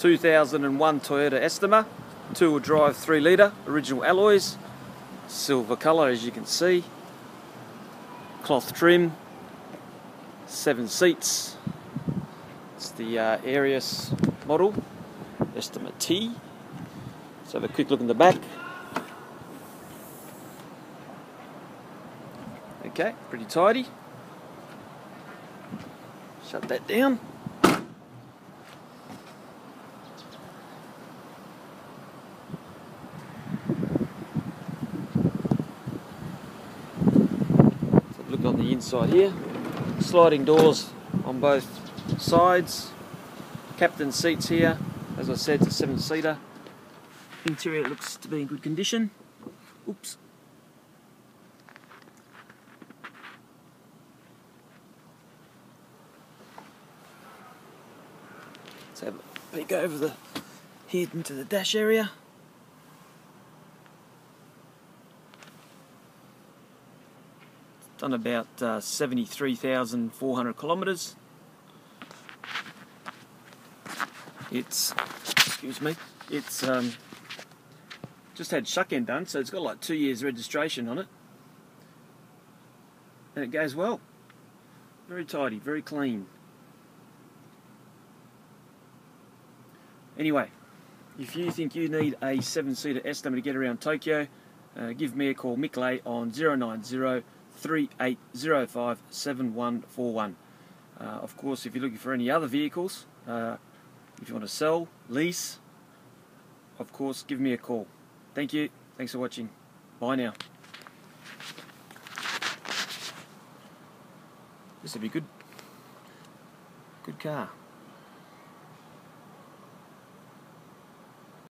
2001 Toyota Estima, 2-wheel drive 3 litre, original alloys, silver colour as you can see, cloth trim, 7 seats. It's the Arius model, Estima T. Let's have a quick look in the back. Okay, pretty tidy. Shut that down. Let's have a look on the inside here. Sliding doors on both sides. Captain seats here. As I said, it's a 7-seater. Interior looks to be in good condition. Oops. Let's have a peek over the head into the dash area. It's done about 73,400 kilometres. It's, excuse me, it's just had shuck end done, so it's got like 2 years registration on it. And it goes well. Very tidy, very clean. Anyway, if you think you need a 7-seater Estima to get around Tokyo, give me a call, Mick Lay, on 090 3805 7141. Of course, if you're looking for any other vehicles, if you want to sell, lease, of course, give me a call. Thank you. Thanks for watching. Bye now. This will be good. Good car.